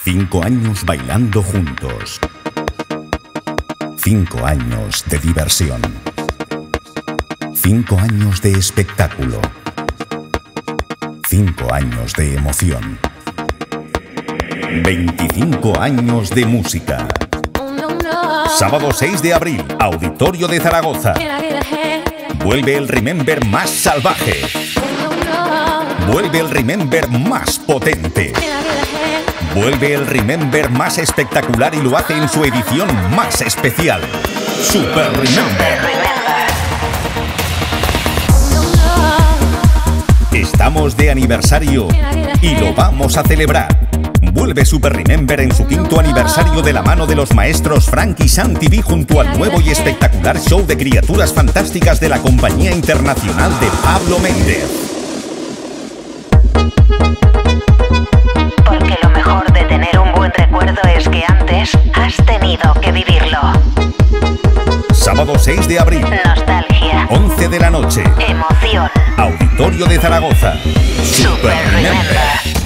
5 años bailando juntos. 5 años de diversión. 5 años de espectáculo. 5 años de emoción. 25 años de música. Sábado 6 de abril, Auditorio de Zaragoza. Vuelve el Remember más salvaje. Vuelve el Remember más potente. Vuelve el Remember más espectacular y lo hace en su edición más especial. Super Remember. Estamos de aniversario y lo vamos a celebrar. Vuelve Super Remember en su 5º aniversario de la mano de los maestros Frank y Sam TV junto al nuevo y espectacular show de criaturas fantásticas de la Compañía Internacional de Pablo Méndez. Porque lo mejor de tener un buen recuerdo es que antes has tenido que vivirlo. Sábado 6 de abril. Nostalgia. 11 de la noche. Emoción. Auditorio de Zaragoza. Super Remember.